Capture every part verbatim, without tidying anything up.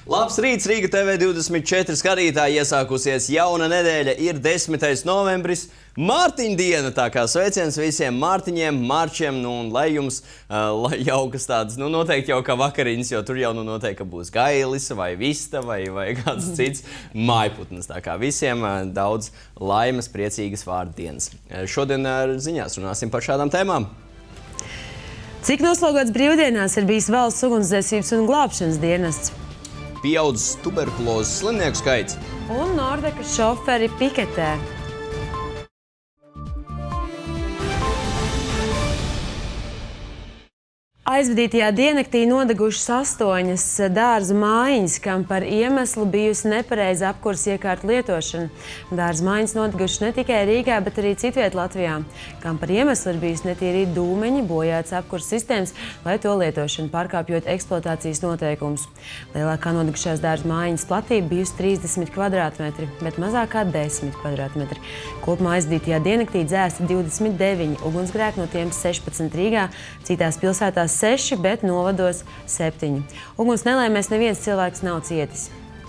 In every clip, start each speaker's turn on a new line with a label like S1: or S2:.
S1: Labs rīts, Rīga T V divdesmit četri skatītāji, iesākusies jauna nedēļa, ir desmitais novembris, Mārtiņa diena, tā kā sveiciens visiem Mārtiņiem, Marčiem, nu un lai jums uh, jaukas tādas, nu noteikti jau kā vakariņas, jo tur jau nu noteikti ka būs gailis vai vista vai, vai kāds cits mājputnes, tā kā visiem uh, daudz laimes, priecīgas vārdu dienas. Uh, šodien uh, ziņās runāsim par šādām tēmām.
S2: Cik noslogots brīvdienās ir bijis valsts ugunsdzēsības un glābšanas dienests?
S1: Pieaudzis tuberkulozes slimnieku skaits.
S2: Un Nordeka šoferi piketē. Aizvadītajā diennaktī nodegušas astoņas dārza mājiņas, kam par iemeslu bijusi nepareiza apkures iekārtu lietošana. Dārza mājiņas nodegušas ne tikai Rīgā, bet arī citviet Latvijā, kam par iemeslu ir bijusi netīrīt dūmeņi, bojāts apkures sistēmas, lai to lietošanu pārkāpjot eksploatācijas noteikumus. Lielākā nodegušās dārza mājiņas platība bijusi trīsdesmit kvadrātmetri, bet mazākā desmit kvadrātmetri. Kopumā aizvadītajā diennaktī dzēsti divdesmit deviņi ugunsgrēki, no tiem sešpadsmit Rīgā, citās pilsētās seši, bet novados septiņi. Uguns nelēmēs neviens cilvēks nav cietis.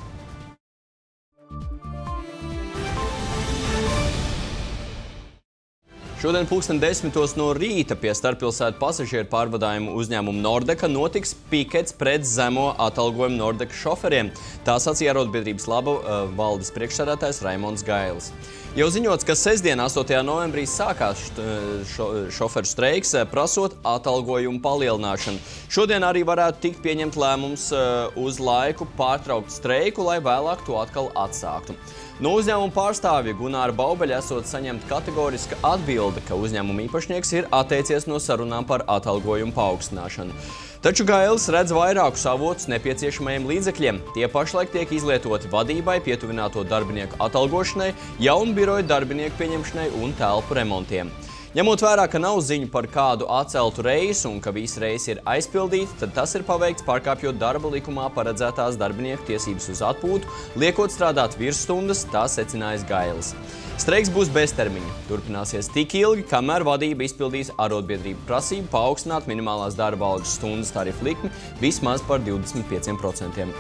S1: Šodien pulksten desmitos no rīta pie starppilsētu pasažieru pārvadājumu uzņēmumu Nordeka notiks pikets pret zemo atalgojumu Nordeka šoferiem. Tā sacīja arotbiedrības Laba valdes priekšsēdētājs Raimonds Gailis. Jau ziņots, ka sestdien, astotajā novembrī, sākās šo, šoferu streiks, prasot atalgojumu palielināšanu. Šodien arī varētu tikt pieņemt lēmums uz laiku pārtraukt streiku, lai vēlāk to atkal atsāktu. No uzņēmuma pārstāvja Gunāra Baubeļa esot saņemta kategoriska atbilde, ka uzņēmuma īpašnieks ir atteicies no sarunām par atalgojumu paaugstināšanu. Taču Gailis redz vairākus avotus nepieciešamajiem līdzekļiem. Tie pašlaik tiek izlietoti vadībai, pietuvināto darbinieku atalgošanai, jaunu biroju darbinieku pieņemšanai un telpu remontiem. Ņemot vērā, ka nav ziņu par kādu atceltu reisu un ka visi reisi ir aizpildīti, tad tas ir paveikts pārkāpjot darba likumā paredzētās darbinieku tiesības uz atpūtu, liekot strādāt virsstundas, tā secinājis Gailis. Streiks būs beztermiņa. Turpināsies tik ilgi, kamēr vadība izpildīs arotbiedrību prasību paaugstināt minimālās darba algas stundas tarifu likmi vismaz par divdesmit pieciem procentiem.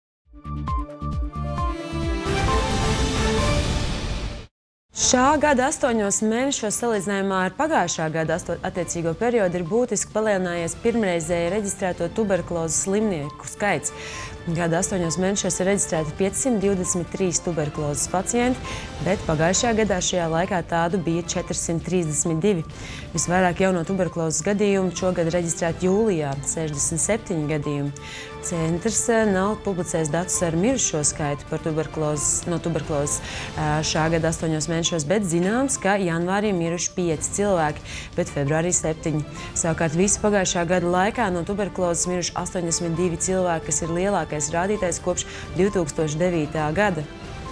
S2: Šā gada astoņos mēnešos salīdzinājumā ar pagājušā gada attiecīgo periodu ir būtiski palielinājies pirmreizēji reģistrēto tuberkulozes slimnieku skaits. Gada astoņos mēnešos ir reģistrēti piecsimt divdesmit trīs tuberkulozes pacienti, bet pagājušajā gadā šajā laikā tādu bija četrsimt trīsdesmit divi. Visvairāk jauno tuberkulozes gadījumu šogad reģistrēti jūlijā – sešdesmit septiņi gadījumi. Centrs nav publicējis datus ar mirušo skaitu par tuberkulozes, no tuberkulozes šā gada astoņos mēnešos, bet zināms, ka janvārī miruši pieci cilvēki, bet februārī septiņi. Savukārt visu pagājušā gada laikā no tuberkulozes miruši astoņdesmit divi cilvēki, kas ir lielākais rādītājs kopš divi tūkstoši devītā gada.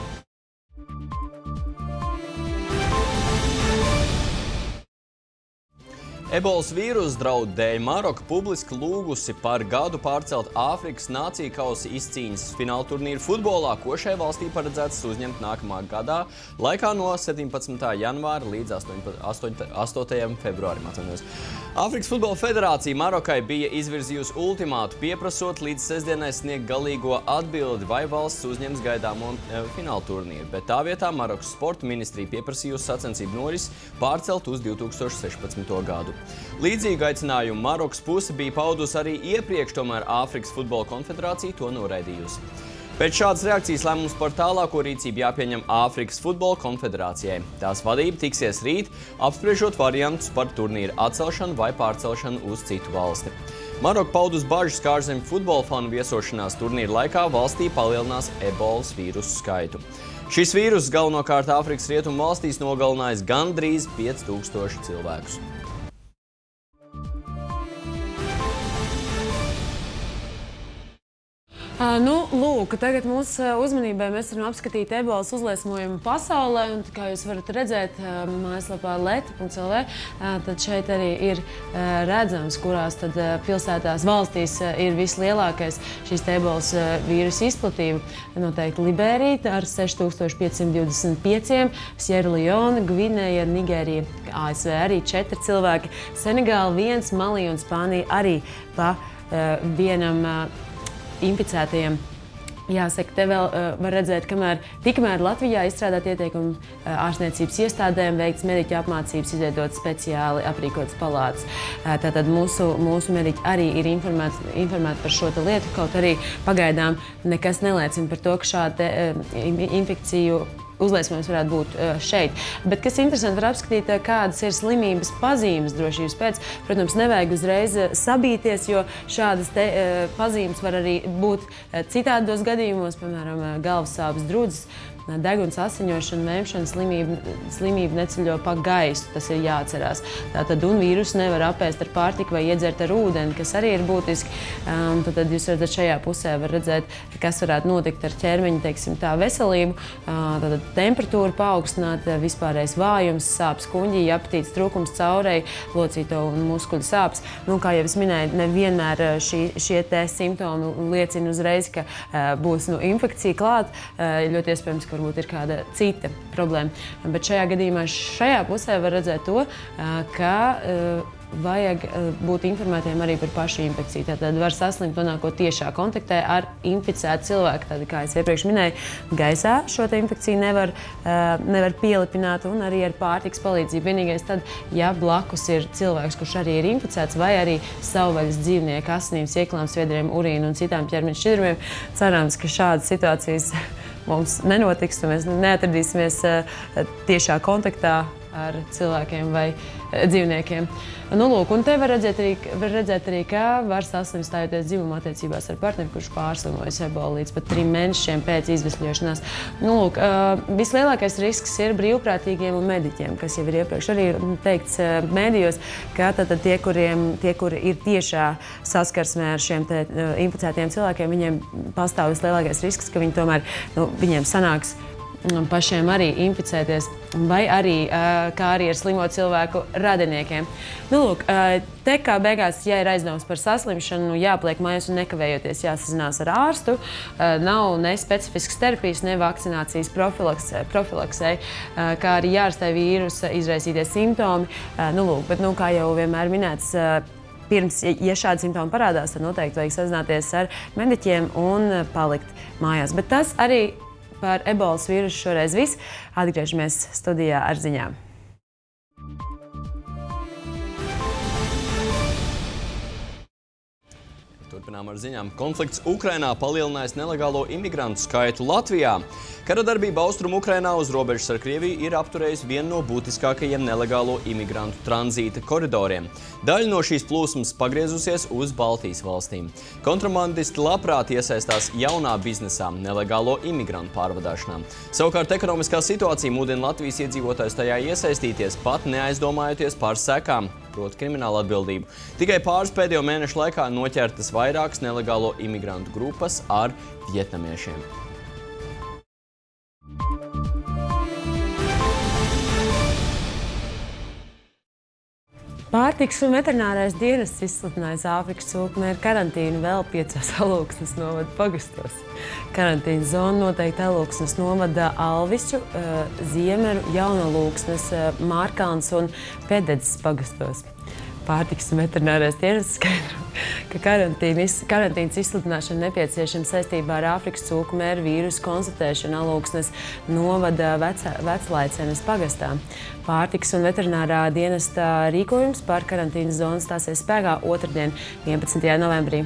S1: Ebolas vīrusa draudu dēļ Maroka publiski lūgusi par gadu pārcelt Āfrikas nāciju kausa izcīņas fināla turnīru futbolā, ko šai valstī paredzēts uzņemt nākamā gadā, laikā no septiņpadsmitā janvāra līdz astotajam februārim. Atvainojos. Āfrikas futbola federācija Marokai bija izvirzījusi ultimātu, pieprasot līdz sestdienai sniegt galīgo atbildi, vai valsts uzņems gaidāmo fināla turnīru, bet tā vietā Marokas sporta ministrija pieprasījusi sacensību norisi pārcelt uz divi tūkstoši sešpadsmito gadu. Līdzīgu aicinājumu Marokas puse bija paudusi arī iepriekš, tomēr Āfrikas futbola konfederācija to noraidījusi. Pēc šādas reakcijas lēmums par tālāko rīcību jāpieņem Āfrikas futbola konfederācijai. Tās vadība tiksies rīt, apspriežot variantus par turnīru atcelšanu vai pārcelšanu uz citu valsti. Maroka paudus bažas, ka ārzemju futbola fanu viesošanās turnīra laikā valstī palielinās ebolas vīrusu skaitu. Šis vīrus galvenokārt Āfrikas rietumu valstīs nogalinājis gandrīz pieci tūkstoši cilvēkus.
S2: Nu, lūk, tagad mūsu uzmanībai mēs varam apskatīt ebolas uzliesmojumu pasaulē, un kā jūs varat redzēt mājaslapā leta punkts el ve, tad šeit arī ir redzams, kurās tad pilsētās valstīs ir vislielākais šīs ebolas vīrusa izplatība. Noteikti Liberija ar seši tūkstoši piecsimt divdesmit pieciem, Sierleone, Gvineja, Nigērija, A S V arī četri cilvēki, Senegāla viens, Malija un Spānija arī pa vienam inficētajiem Jāsaka, te vēl uh, var redzēt, kamēr tikmēr Latvijā izstrādāt ieteikumu uh, ārstniecības iestādēm, veikts mediķu apmācības, izveidot speciāli aprīkotas palātas. Uh, tātad mūsu, mūsu mediķi arī ir informēti, informēti par šo lietu, kaut arī pagaidām nekas neliecina par to, ka šāda uh, infekciju uzliesmojums varētu būt šeit. Bet, kas interesanti, var apskatīt, kādas ir slimības pazīmes drošības pēc. Protams, nevajag uzreiz sabīties, jo šādas te pazīmes var arī būt citādos gadījumos, piemēram, galvas sāpes, drudzes, deguns, asiņošana, vēmšana, slimība, slimība neceļo pa gaisu, tas ir jāatcerās. Tātad, un vīrusu nevar apēst ar pārtiku vai iedzert ar ūdeni, kas arī ir būtiski. Um, tad jūs redzat, šajā pusē var redzēt, kas varētu notikt ar ķermeņa, teiksim, tā veselību. Uh, tātad temperatūra paaugstināta, vispārējais vājums, sāpes kuņģī, apetītes trūkums, caurei, locīto un muskuļu sāpes. Nu, kā jau es minēju, nevienmēr šī, šie te simptomi liecina uzreiz, ka uh, būs nu, infekcija klāt. Uh, ļoti iespējams, ka varbūt ir kāda cita problēma. Bet šajā gadījumā šajā pusē var redzēt to, ka vajag būt informētiem arī par pašu infekciju. Tātad var saslimt nonākot tiešā kontaktē ar inficētu cilvēku. Tad, kā es iepriekš minēju, gaisā šo te infekciju nevar, nevar pielipināt un arī ar pārtikas palīdzību. Vienīgais tad, ja blakus ir cilvēks, kurš arī ir inficēts, vai arī savvaļas dzīvnieki, asinīm, sieklām, sviedriem, urīnu un citām ķermeņa šķidrumiem, cerams, ka šādas situācijas mums nenotiks, un mēs neatradīsimies tiešā kontaktā ar cilvēkiem vai dzīvniekiem. Nu, lūk, un te var redzēt arī, var redzēt arī kā var saslimt stājoties dzimuma attiecībās ar partneri, kurš pārslimojas ebolu līdz pat trim mēnešiem pēc izvesļošanās. Nu, lūk, vislielākais risks ir brīvprātīgiem un mediķiem, kas jau ir iepriekš arī teikts mēdījos, ka tātad tie, kuriem, tie, kuri ir tiešā saskarsmē ar šiem te inficētiem cilvēkiem, viņiem pastāv vislielākais risks, ka viņi tomēr, nu, viņiem sanāks pašiem arī inficēties, vai arī, kā arī ar slimo cilvēku radiniekiem. Nu, lūk, te kā beigās, ja ir aizdoms par saslimšanu, jāpliek mājās un nekavējoties jāsazinās ar ārstu. Nav ne specifiskas terapijas, ne vakcinācijas profilaks, profilaksei, kā arī jārastē vīrusa izraisītie simptomi. Nu, lūk, bet, nu, kā jau vienmēr minēts, pirms, ja šādi simptomi parādās, tad noteikti vajag sazināties ar mediķiem un palikt mājās. Bet tas arī par ebolas vīrusu šoreiz viss. Atgriežamies studijā ar ziņām.
S1: Turpinām ar ziņām. Konflikts Ukrainā palielinājis nelegālo imigrantu skaitu Latvijā. Kara darbība Austrumu Ukrainā uz robežas ar Krieviju ir apturējusi vienu no būtiskākajiem nelegālo imigrantu tranzīta koridoriem. Daļa no šīs plūsmas pagriezusies uz Baltijas valstīm. Kontrabandisti labprāt iesaistās jaunā biznesā, nelegālo imigrantu pārvadāšanā. Savukārt ekonomiskā situācija mudina Latvijas iedzīvotājus tajā iesaistīties, pat neaizdomājoties par sekām, proti kriminālu atbildību. Tikai pāris pēdējo mēnešu laikā noķertas vairākas nelegālo imigrantu grupas ar vietnamiešiem.
S2: Pārtikas un veterinārais dienests izsludinājis Āfrikas cūkmēra karantīnu vēl piecos Alūksnes novada pagastos. Karantīnas zona noteikti Alūksnes novada Alvišķu, Ziemeru, Jaunalūksnes, Mārkalnes un Pededzes pagastos. Pārtikas un veterinārais dienests skaidro, ka karantīnas izsludināšana nepieciešama saistībā ar Āfrikas cūkmēra vīrusu konstatēšanu Alūksnes novada Veclaicenes pagastā. Pārtikas un veterinārā dienesta rīkojums par karantīnas zonu stāsies spēkā otrdien, vienpadsmitajā novembrī.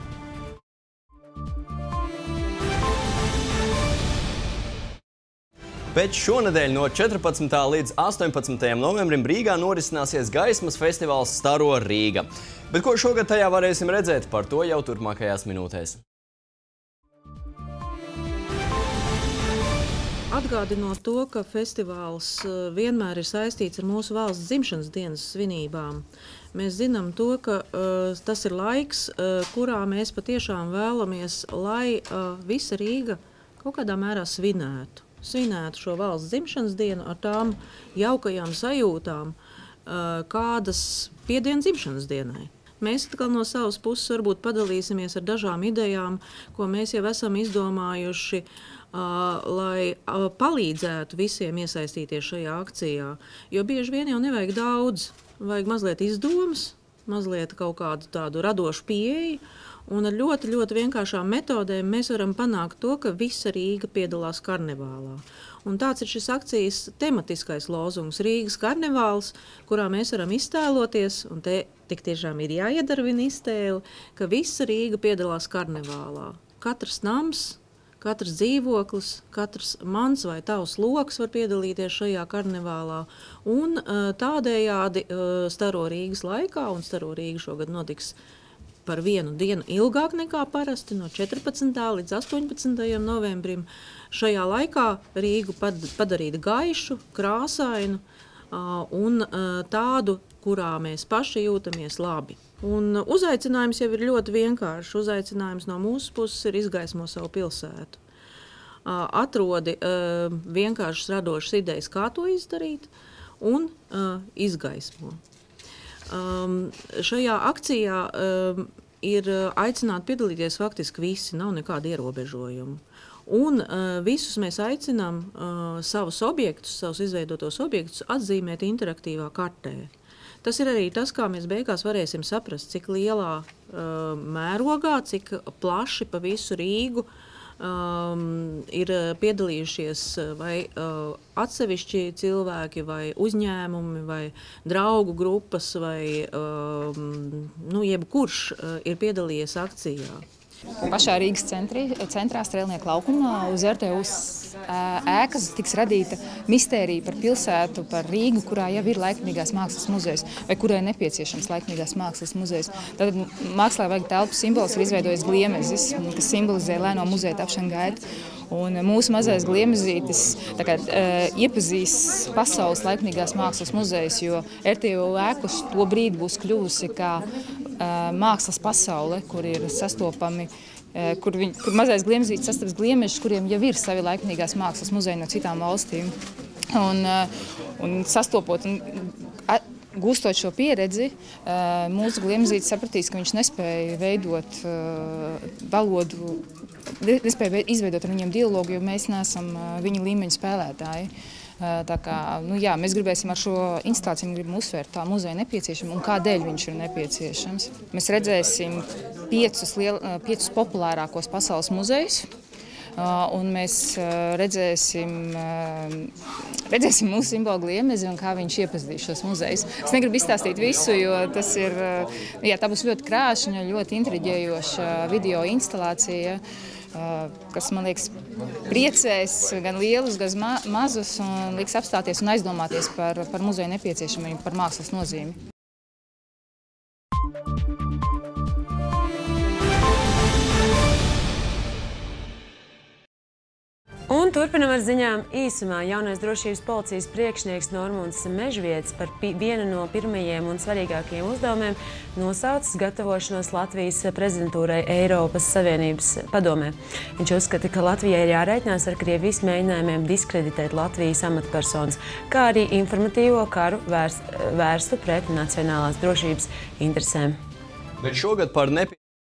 S1: Bet šonedēļ no četrpadsmitā līdz astoņpadsmitajam novembrim Rīgā norisināsies gaismas festivāls Staro Rīga. Bet ko šogad tajā varēsim redzēt, par to jau turpmākajās minūtēs.
S3: Atgādinot to, ka festivāls vienmēr ir saistīts ar mūsu valsts dzimšanas dienas svinībām. Mēs zinām to, ka uh, tas ir laiks, uh, kurā mēs patiešām vēlamies, lai uh, visa Rīga kaut kādā mērā svinētu. Svinētu šo valsts dzimšanas dienu ar tām jaukajām sajūtām, kādas piedien dzimšanas dienai. Mēs atkal no savas puses varbūt padalīsimies ar dažām idejām, ko mēs jau esam izdomājuši, lai palīdzētu visiem iesaistīties šajā akcijā. Jo bieži vien jau nevajag daudz, vajag mazliet izdomas, mazliet kaut kādu tādu radošu pieeju, Un ar ļoti, ļoti vienkāršām metodēm mēs varam panākt to, ka visa Rīga piedalās karnevālā. Un tāds ir šis akcijas tematiskais lozungs – Rīgas karnevāls, kurā mēs varam iztēloties, un te tik tiešām ir jāiedarbina iztēle, ka visa Rīga piedalās karnevālā. Katrs nams, katrs dzīvoklis, katrs mans vai tavs loks var piedalīties šajā karnevālā. Un tādējādi Staro Rīgas laikā, un Staro Rīga šogad notiks par vienu dienu ilgāk nekā parasti, no četrpadsmitā līdz astoņpadsmitajam novembrim. Šajā laikā Rīgu padarīt gaišu, krāsainu un tādu, kurā mēs paši jūtamies labi. Un uzaicinājums jau ir ļoti vienkāršs. Uzaicinājums no mūsu puses ir izgaismo savu pilsētu. Atrodi vienkāršas radošas idejas, kā to izdarīt, un izgaismo. Um, šajā akcijā um, ir aicināti piedalīties faktiski visi, nav nekāda ierobežojuma. Un uh, visus mēs aicinām uh, savus objektus, savus izveidotos objektus atzīmēt interaktīvā kartē. Tas ir arī tas, kā mēs beigās varēsim saprast, cik lielā uh, mērogā, cik plaši pa visu Rīgu Um, ir piedalījušies vai uh, atsevišķi cilvēki, vai uzņēmumi, vai draugu grupas, vai um, nu, jebkurš uh, ir piedalījies akcijā.
S4: Pašā Rīgas centri, centrā Strēlnieku laukumā uz R T U ēkas tiks radīta mistērija par pilsētu, par Rīgu, kurā jau ir laikmīgās mākslas muzejs, vai kurai nepieciešams laikmīgās mākslas muzejs. Tad mākslā vajag telpu simbols ir izveidojis gliemezis, kas simbolizē lēno muzeja tapšanu gaitu. Un mūsu mazais gliemezītis kā, iepazīs pasaules laikmīgās mākslas muzejs, jo R T U ēkas to brīdi būs kļuvusi kā mākslas pasaule, kur ir sastopami, kur, viņ, kur mazais gliemezītis sastaps gliemežus, kuriem jau ir savi laikmīgās mākslas muzeji no citām valstīm. Un, un sastopot un gūstot šo pieredzi, mūsu gliemezītis sapratīs, ka viņš nespēja veidot valodu, nespēja izveidot ar viņiem dialogu, jo mēs neesam viņa līmeņa spēlētāji. Tā kā, nu jā, mēs gribēsim ar šo instalāciju gribam uzsvērt tā muzeja nepieciešama un kādēļ viņš ir nepieciešams. Mēs redzēsim piecus, liel, piecus populārākos pasaules muzejus, un mēs redzēsim, redzēsim mūsu simbolu gliemezi un kā viņš iepazīs šos muzejus. Es negribu izstāstīt visu, jo tas ir, jā, tā būs ļoti krāšņa, ļoti intriģējoša video instalācija, kas, man liekas, priecēs gan lielus, gan ma mazus un liks apstāties un aizdomāties par, par muzeja nepieciešamību, par mākslas nozīmi.
S2: Un turpinam ar ziņām īsumā. Jaunais drošības policijas priekšnieks Normunds Mežvietis par vienu no pirmajiem un svarīgākajiem uzdevumiem nosaucis gatavošanos Latvijas prezidentūrai Eiropas Savienības padomē. Viņš uzskata, ka Latvijai ir jārēķinās ar Krievijas mēģinājumiem diskreditēt Latvijas amatpersonas, kā arī informatīvo karu vērs, vērstu pret nacionālās drošības interesēm.
S1: Bet šogad par nepie...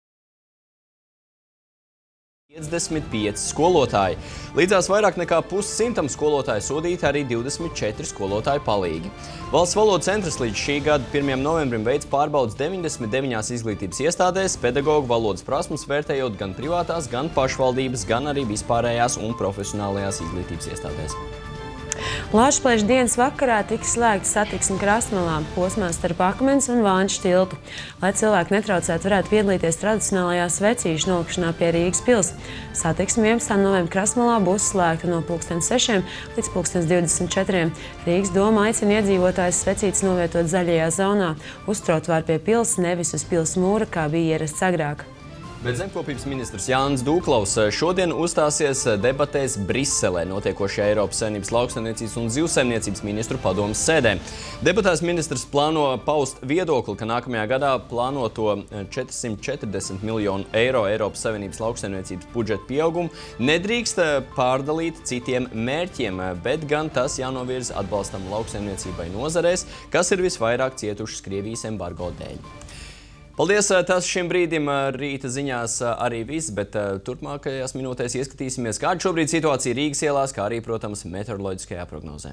S1: piecdesmit pieci skolotāji. Līdzās vairāk nekā pussimtam skolotāju sodīti arī divdesmit četri skolotāju palīgi. Valsts valodu centrs līdz šī gada pirmajam novembrim veids pārbaudas deviņdesmit deviņās izglītības iestādēs, pedagogu valodas prasmes vērtējot gan privātās, gan pašvaldības, gan arī vispārējās un profesionālajās izglītības iestādēs.
S2: Lāčplēša dienas vakarā tiks slēgta satiksme Krastmalā, posmā starp Akmens un Vāņu tiltu. Lai cilvēki netraucētu, varētu piedalīties tradicionālajā svecīšu nolikšanā pie Rīgas pils. Satiksme vienpadsmitā novembra Krastmalā būs slēgta no pulksten sešiem līdz pulksten divdesmit četriem. Rīgas doma aicina iedzīvotājus svecītes novietot zaļajā zonā, uz trotuāru pie pils, nevis uz pils mūra, kā bija ierasts agrāk.
S1: Bet zemkopības ministrs Jānis Dūklaus šodien uzstāsies debatēs Briselē notiekošajā Eiropas Savienības lauksaimniecības un zivsaimniecības ministru padomes sēdē. Debatēs ministrs plāno paust viedokli, ka nākamajā gadā plānoto četrsimt četrdesmit miljonu eiro Eiropas Savienības lauksaimniecības budžeta pieaugumu nedrīkst pārdalīt citiem mērķiem, bet gan tas jānovirza atbalstam lauksaimniecībai nozarēs, kas ir visvairāk cietušas Krievijas embargo dēļ. Paldies, tas šim brīdim rīta ziņās arī viss, bet turpmākajās minūtēs ieskatīsimies, kāda šobrīd situācija Rīgas ielās, kā arī, protams, meteoroloģiskajā prognozē.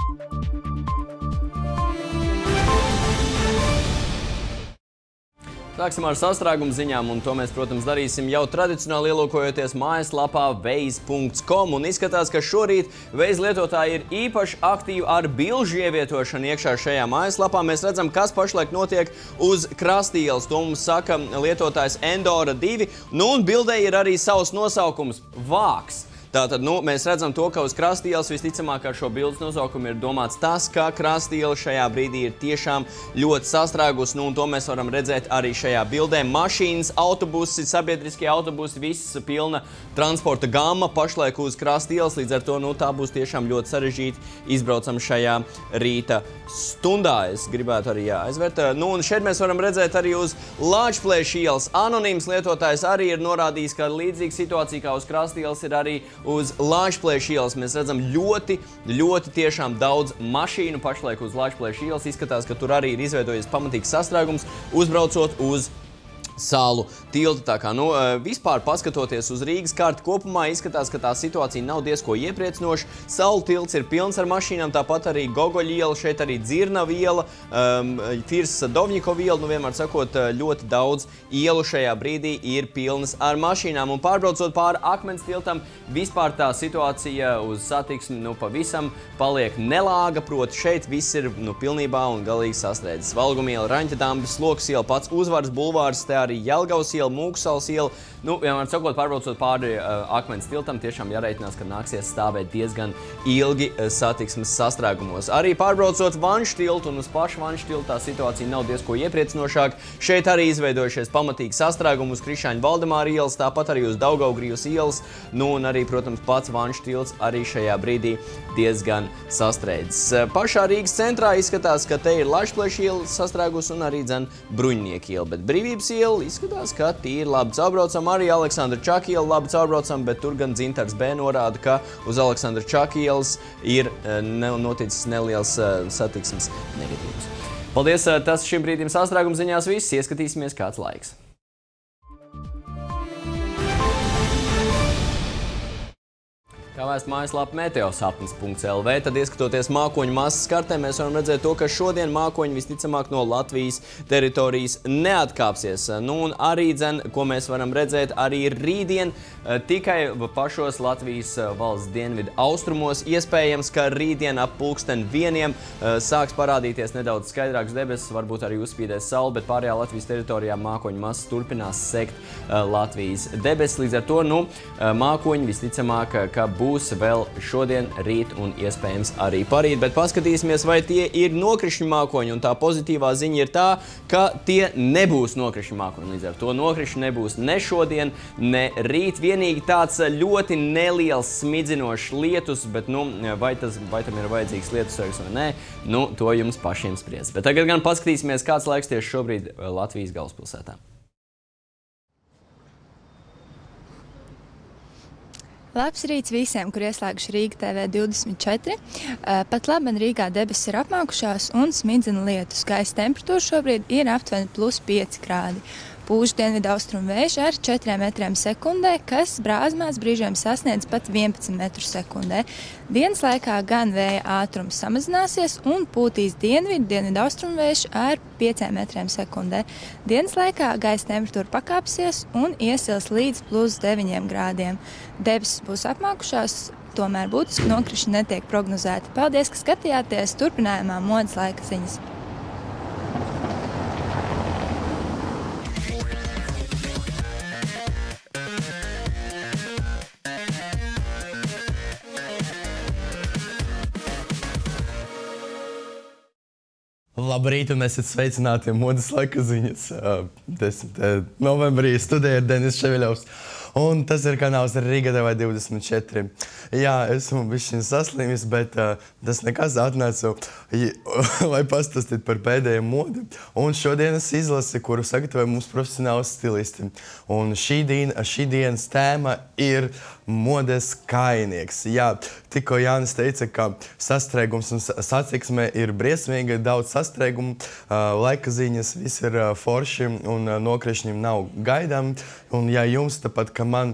S1: Sāksim ar sastrēgumu ziņām, un to mēs, protams, darīsim jau tradicionāli ielūkojoties mājaslapā waze punkts com. Un izskatās, ka šorīt Waze lietotāji ir īpaši aktīvi ar bilžu ievietošanu iekšā šajā mājaslapā. Mēs redzam, kas pašlaik notiek uz Krastielas. To mums saka lietotājs Endora divi. Nu, un bildē ir arī savs nosaukums – Vāks. Tātad, nu, mēs redzam to, ka uz Krastielas visticamāk ar šo bildes nosaukumu ir domāts tas, ka Krastiela šajā brīdī ir tiešām ļoti sastrēgus, nu, un to mēs varam redzēt arī šajā bildē. Mašīnas, autobusi, sabiedriskie autobusi, viss pilna transporta gama pašlaik uz Krastielas, līdz ar to, nu, tā būs tiešām ļoti sarežģīti izbraucam šajā rīta stundā. Es gribētu arī, jā, aizvērt. Nu, un šeit mēs varam redzēt arī uz Lāčplēša ielas. Anonīms lietotājs arī ir norādījis, ka līdzīga situācija kā uz Krastielas ir arī uz Lāčplēša ielas. Mēs redzam ļoti, ļoti tiešām daudz mašīnu pašlaik uz Lāčplēša ielas. Izskatās, ka tur arī ir izveidojies pamatīgs sastrēgums, uzbraucot uz Salu tiltu. Tā kā, nu, vispār paskatoties uz Rīgas karti kopumā, izskatās, ka tā situācija nav diezko iepriecinoša. Salu tilts ir pilns ar mašīnām, tāpat arī Gogoļa iela, šeit arī Dzirnava iela, um, Firsa Dovņikova iela, nu, vienmēr sakot, ļoti daudz ielu šajā brīdī ir pilnas ar mašīnām. Un pārbraucot pāri Akmens tiltam, vispār tā situācija uz satiksmi, nu, pavisam paliek nelāga, proti šeit viss ir, nu, pilnībā un galīgi sastrēdzis. Valguma iela, Raņķa dambis, Slokas iela, pats Uzvaras bulvārs, te arī Jelgavas iela, Mūksals iela. Nu, vienmēr sakot, pārbraucot pāri uh, Akmens tiltam, tiešām jāreitinās, ka nāksies stāvēt diezgan ilgi uh, satiksmes sastrēgumos. Arī pārbraucot Vanšu tiltu, un uz pašu Vanšu tiltu tā situācija nav diezko iepriecinošāk. Šeit arī izveidojušies pamatīgi sastrēgumi uz Krišāņa Valdemāra ielas, tāpat arī uz Daugavgrīvas ielas. Nu, un arī, protams, pats Vanšu tilts arī šajā brīdī diezgan sastrēdzis. Uh, pašā Rīgas centrā izskatās, ka te ir Lāčplēša iela sastrēgus un arī dzen Bruņinieka iela, bet Brīvības iela izskatās, ka tīri labi caurbraucam. Arī Aleksandra Čaka iela labi caurbraucam, bet tur gan Dzintars B norāda, ka uz Aleksandra Čaka ielas ir noticis neliels satiksmes negatīvs. Paldies, tas šim brīdim sastrēguma ziņās viss. Ieskatīsimies, kāds laiks. Kā vēst mājaslapa meteosapnis punkts L V, tad ieskatoties mākoņu masas kartē, mēs varam redzēt to, ka šodien mākoņi visticamāk no Latvijas teritorijas neatkāpsies. Nu, un arī, dzen, ko mēs varam redzēt, arī rītdien tikai pašos Latvijas valsts dienvidu austrumos. Iespējams, ka rītdien ap pulksten vieniem sāks parādīties nedaudz skaidrāks debesis, varbūt arī uzspīdēs saule, bet pārējā Latvijas teritorijā mākoņu masas turpinās sekt Latvijas debesis. Līdz ar to, nu, mākoņi visticamāk, ka būs būs vēl šodien, rīt un iespējams arī parīt, bet paskatīsimies, vai tie ir nokrišņu mākoņi, un tā pozitīvā ziņa ir tā, ka tie nebūs nokrišņu mākoņi. Līdz ar to nokrišņu nebūs ne šodien, ne rīt. Vienīgi tāds ļoti neliels smidzinošs lietus, bet, nu, vai, tas, vai tam ir vajadzīgs lietusargs vai nē, nu, to jums pašiem spriedz. Bet tagad gan paskatīsimies, kāds laiks tieši šobrīd Latvijas galvaspilsētā.
S5: Labs rīts visiem, kur ieslēguši Rīga T V divdesmit četri. Pat labi Rīgā debesis ir apmākušās un smidzina lietus. Gaisa temperatūra šobrīd ir aptuveni plus pieci grādi. Pūš dienvidu austrumu vējš ar četriem metriem sekundē, kas brāzmās brīžiem sasniedz pat vienpadsmit metrus sekundē. Dienas laikā gan vēja ātrums samazināsies un pūtīs dienvidu, dienvidu austrumu vējš ar pieciem metriem sekundē. Dienas laikā gaisa temperatūra pakāpsies un iesils līdz plus deviņiem grādiem. Debesis būs apmākušās, tomēr būtiski nokrišņi netiek prognozēti. Paldies, ka skatījāties! Turpinājumā modes laika ziņas.
S6: Labrīt, un esat sveicināti modes laika ziņas. desmitā novembrī studēja Denis Ševiļovs. Un tas ir kanāls Rīga T V divdesmit četri. Jā, esmu bišķiņ saslimis, bet uh, tas nekas atnācu, lai pastāstītu par pēdējo modi. Un šodienas izlase, kuru sagatavoja mums profesionāls stilisti. Un šī, dien, šī dienas tēma ir modes kainieks. Jā, tikko Jānis teica, ka sastrēgums un satiksme ir briesmīgi, daudz sastrēgumu, uh, laika ziņas, viss ir uh, forši un uh, nokrišņiem nav gaidām. Un ja jums tāpat, ka man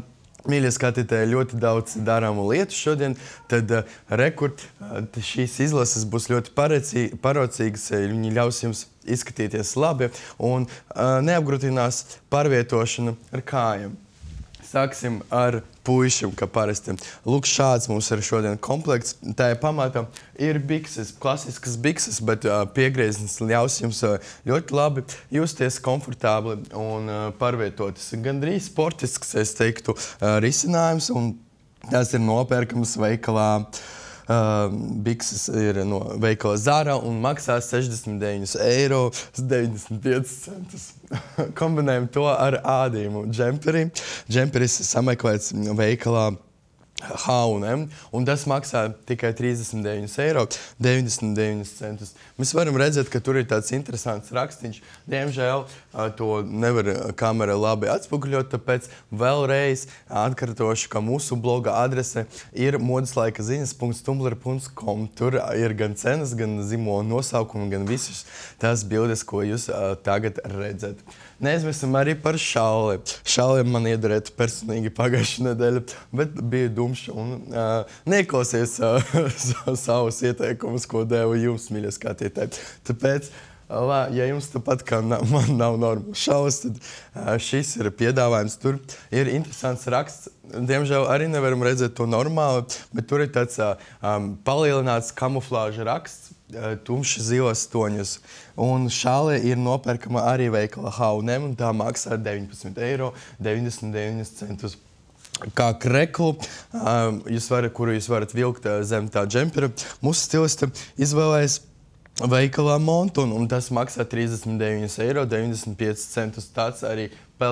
S6: Mīļie skatītāji, ļoti daudz darāmu lietu šodien, tad uh, rekord uh, šīs izlases būs ļoti parocīgas, viņi ļaus jums izskatīties labi un uh, neapgrūtinās pārvietošanu ar kājām. Sāksim ar puišiem, kā parasti. Lūk, šāds mums ir šodien komplekts. Tā ir pamatā ir bikses, klasiskas bikses, bet uh, piegrieznis ļaus jums uh, ļoti labi justies komfortabli un uh, pārvietoties. Gandrīz sportisks, es teiktu, uh, risinājums, un tas ir nopērkams veikalā. Uh, bikses ir no veikala Zara un maksā sešdesmit deviņi eiro deviņdesmit pieci centus. Kombinējam to ar ādījumu džemperi. Džemperis sameklēts veikalā H un M, un tas maksā tikai trīsdesmit deviņi eiro deviņdesmit deviņi centus. Mēs varam redzēt, ka tur ir tāds interesants rakstīns. Diemžēl to nevar kamera labi atspoguļot, tāpēc vēlreiz atkārtošu, ka mūsu bloga adrese ir modeslaikaziņas punkts tumblr punkts com. Tur ir gan cenas, gan zīmola nosaukumi, gan visas tās bildes, ko jūs tagad redzat. Neaizmirstam arī par šalli. Šalli man iedarētu personīgi pagājušā nedēļa, bet bija dumša un uh, neklausījos uh, savus ieteikumus, ko devu jums, mīļie skatītāji. Tāpēc, lā, ja jums tāpat kā na, man nav normāls šallis, tad uh, šis ir piedāvājums. Tur ir interesants raksts. Diemžēl arī nevaram redzēt to normāli, bet tur ir tāds uh, um, palielināts kamuflāža raksts. Tumši zilas toņus. Un šāle ir nopērkama arī veikala H un M, un tā maksā deviņpadsmit eiro deviņdesmit deviņi centus. Kā kreklu, jūs varat, kuru jūs varat vilkt zem tā džempera, mūsu stilista izvēlēs veikalā Monton, un tas maksā trīsdesmit deviņi eiro deviņdesmit pieci centus. Tāds arī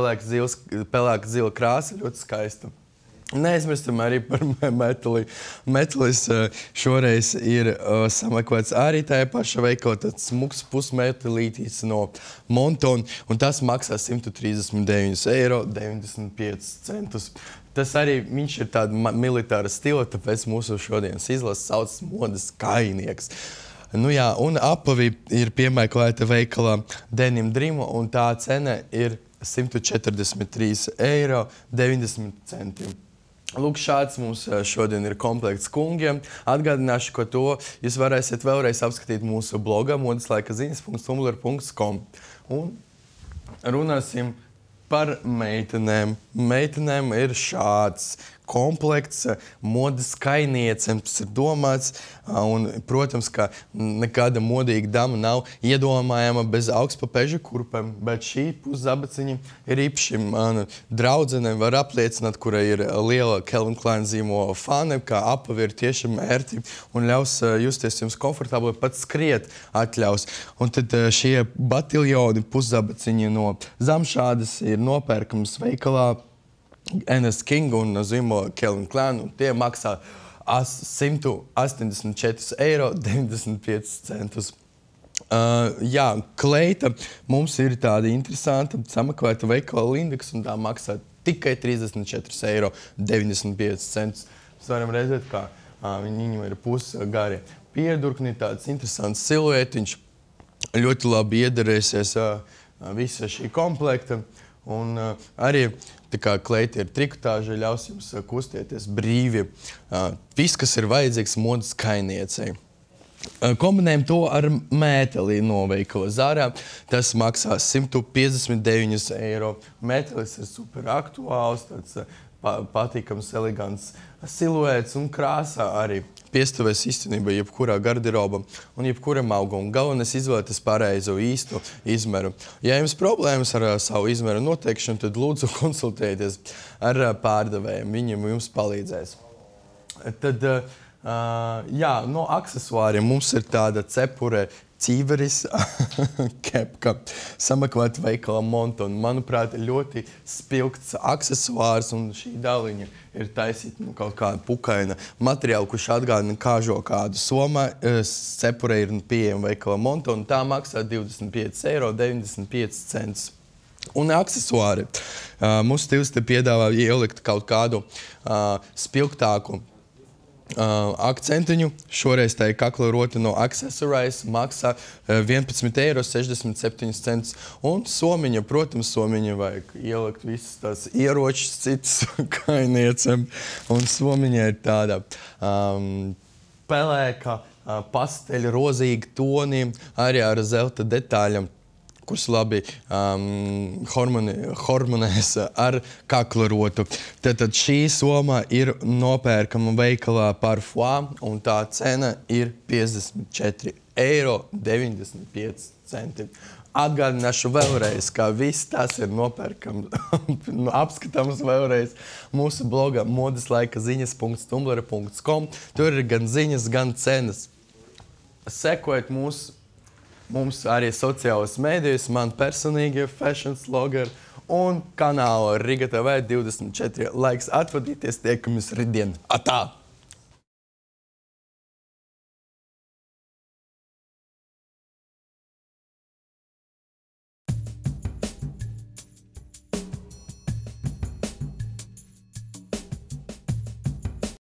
S6: pelēka zila krāsa, ļoti skaista. Neaizmirstam arī par metali. Metalis šoreiz ir uh, sameklēts arī tajā paša veikalā, tāds smuks pusmetalītis no Monton, un tas maksā simt trīsdesmit deviņi eiro deviņdesmit pieci centus. Tas arī viņš ir tāda militāra stila, tāpēc mūsu šodienas izlases sauc modes kājnieks. Nu jā, un apavi ir piemeklēta veikalā Denim Dream, un tā cena ir simt četrdesmit trīs eiro deviņdesmit centi. Lūk, šāds mums šodien ir komplekts kungiem. Atgādināšu, ka to jūs varēsiet vēlreiz apskatīt mūsu blogā modeslaikaziņas punkts tumblr punkts com. Un runāsim par meitenēm. Meitenēm ir šāds komplekts, modes kājniecēm tas ir domāts, un, protams, ka nekāda modīga dama nav iedomājama bez augstpapeža kurpēm, bet šī puszabaciņa ir īpaši mana draudzene, var apliecināt, kura ir liela Calvin Klein zīmola fane, kā apavi ir tieši mērti un ļaus justies jums komfortabli, pat skriet atļaus. Un tad šie batiljoni puszabaciņi no Zamšādas ir nopērkams veikalā N S King un zīmola Calvin Klein, un tie maksā simt astoņdesmit četri eiro deviņdesmit pieci centus. Uh, jā, kleita mums ir tāda interesanta, sameklēta veikala Lindex, un tā maksā tikai trīsdesmit četri eiro deviņdesmit pieci centus. Mēs varam redzēt, kā uh, viņam ir pusgari piedurkni, tāds interesants siluetiņš, ļoti labi iederēsies uh, visa šī komplekta, un uh, arī tā kā kleita ir trikotāža, ļaus jums kustieties brīvi. Viss, kas ir vajadzīgs modes kājniecei. Kombinējam to ar mēteli no veikala Zara. Tas maksā simt piecdesmit deviņi eiro. Mētelis ir super aktuāls, tāds patīkams, elegants siluēts un krāsā arī. Piestāvēs īstenībā jebkurā garderoba un jebkuram augam. Galvenais izvēlēties pareizo īstu izmeru. Ja jums problēmas ar savu izmeru noteikšanu, tad lūdzu konsultējieties ar pārdevējiem. Viņiem jums palīdzēs. Tad, jā, no aksesuāriem mums ir tāda cepure cīveris kepka, sameklēt veikalā Monton. Manuprāt, ļoti spilgts aksesuārs, un šī daliņa ir taisīta no kaut kāda pukaina materiāla, kurš atgādina kāžo kādu somā. Cepure ir pieejama veikalā Monton, tā maksā divdesmit pieci eiro deviņdesmit pieci centus. Un aksesuāri. Mūsu stilisti piedāvā ielikt kaut kādu spilgtāku uh, akcentiņu. Šoreiz tā ir kakla rota no Accessorize, maksā uh, vienpadsmit eiro sešdesmit septiņas centus. Un somiņa, protams, somiņa vajag ielikt visas tās ieročas citas kainiecam. Un somiņa ir tāda um, pelēka, uh, pasteļa, rozīga toni, arī ar zelta detaļām, kuras labi um, hormoni, hormonēs ar kakla rotu. Tātad šī soma ir nopērkama veikalā Parfois, un tā cena ir piecdesmit četri eiro deviņdesmit pieci centi. Atgādināšu vēlreiz, ka viss tas ir nopērkams, apskatāms vēlreiz mūsu bloga modeslaikaziņas punkts tumblr punkts com. Tur ir gan ziņas, gan cenas. Sekojiet mūsu Mums arī sociālas mēdījus, man personīgi fashion slogger un kanāla Riga T V divdesmit četri. Laiks atvadīties, tiekamies rītdien. Atā!